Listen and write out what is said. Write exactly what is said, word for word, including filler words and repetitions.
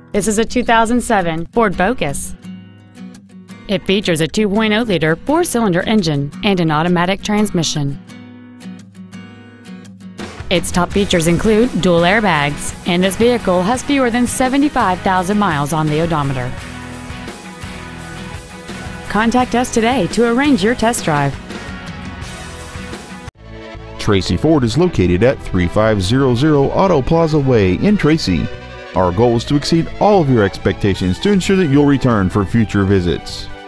This is a two thousand seven Ford Focus. It features a two point oh liter four-cylinder engine and an automatic transmission. Its top features include dual airbags, and this vehicle has fewer than seventy-five thousand miles on the odometer. Contact us today to arrange your test drive. Tracy Ford is located at thirty-five hundred Auto Plaza Way in Tracy. Our goal is to exceed all of your expectations to ensure that you'll return for future visits.